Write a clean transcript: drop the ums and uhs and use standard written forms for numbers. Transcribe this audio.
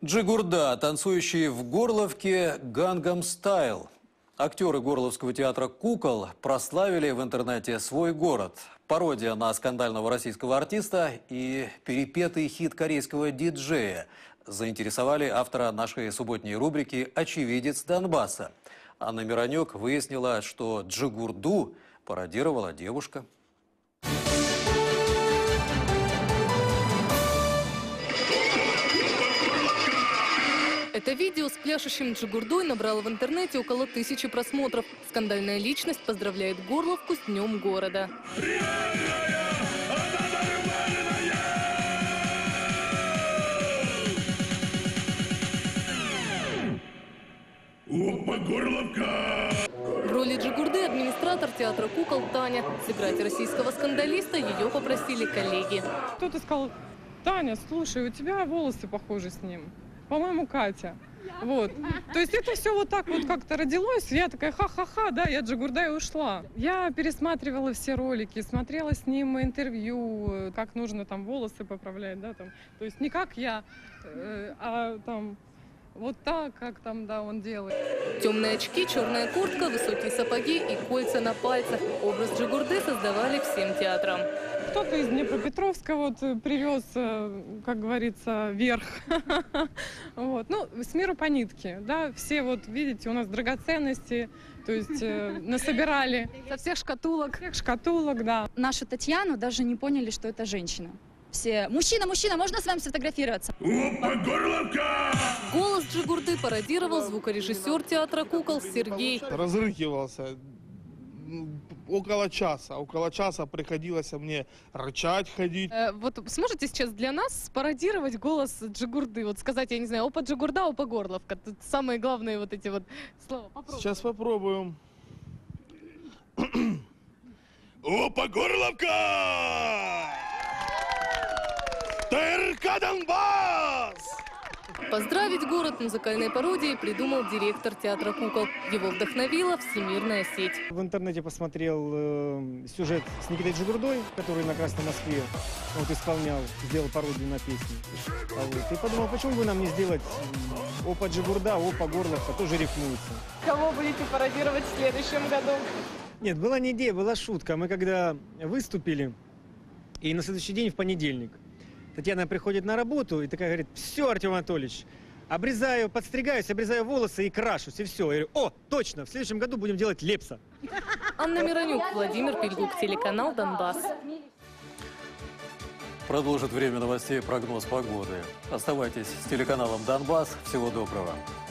Джигурда, танцующий в Горловке «Гангам Стайл». Актеры Горловского театра «Кукол» прославили в интернете свой город. Пародия на скандального российского артиста и перепетый хит корейского диджея заинтересовали автора нашей субботней рубрики «Очевидец Донбасса». Анна Миронюк выяснила, что Джигурду пародировала девушка. Это видео с пляшущим Джигурдой набрало в интернете около 1000 просмотров. Скандальная личность поздравляет Горловку с Днем города. Опа, Горловка! В роли Джигурды администратор театра «Кукол» Таня. Сыграть российского скандалиста ее попросили коллеги. Кто-то сказал: Таня, слушай, у тебя волосы похожи с ним. По-моему, Катя. Вот. То есть это все вот так вот как-то родилось. Я такая: ха-ха-ха, да, я Джигурда и ушла. Я пересматривала все ролики, смотрела с ним интервью, как нужно там волосы поправлять, да, там. То есть не как я, а там вот так, как там, да, он делает. Темные очки, черная куртка, высокие сапоги и кольца на пальцах. Образ Джигурды создавали всем театрам. Кто-то из Днепропетровска вот привез, как говорится, вверх. Вот. Ну, с миру по нитке, да, все вот, видите, у нас драгоценности, то есть насобирали. Со всех шкатулок. Всех шкатулок, да. Нашу Татьяну даже не поняли, что это женщина. Все: мужчина, мужчина, можно с вами сфотографироваться? Опа, Горловка! Голос Джигурды пародировал звукорежиссер театра «Кукол» Сергей. Разрыкивался около часа. Около часа приходилось мне рычать, ходить. Вот сможете сейчас для нас спародировать голос Джигурды? Вот сказать, я не знаю, опа Джигурда, опа Горловка. Тут самые главные вот эти вот слова. Попробуйте. Сейчас попробуем. Опа, Горловка! ТРК Донбасс! Поздравить город музыкальной пародией придумал директор театра «Кукол». Его вдохновила всемирная сеть. В интернете посмотрел сюжет с Никитой Джигурдой, который на Красной Москве вот, исполнял, сделал пародию на песню. Вот. И подумал, почему бы нам не сделать опа Джигурда, опа Горловка, тоже рифмуется. Кого будете пародировать в следующем году? Нет, была не идея, была шутка. Мы когда выступили, и на следующий день, в понедельник, Татьяна приходит на работу и такая говорит: все, Артем Анатольевич, обрезаю, подстригаюсь, обрезаю волосы и крашусь, и все. Я говорю: о, точно, в следующем году будем делать Лепса. Анна Миронюк, Владимир Пильгук, телеканал «Донбасс». Продолжит время новостей прогноз погоды. Оставайтесь с телеканалом «Донбасс». Всего доброго.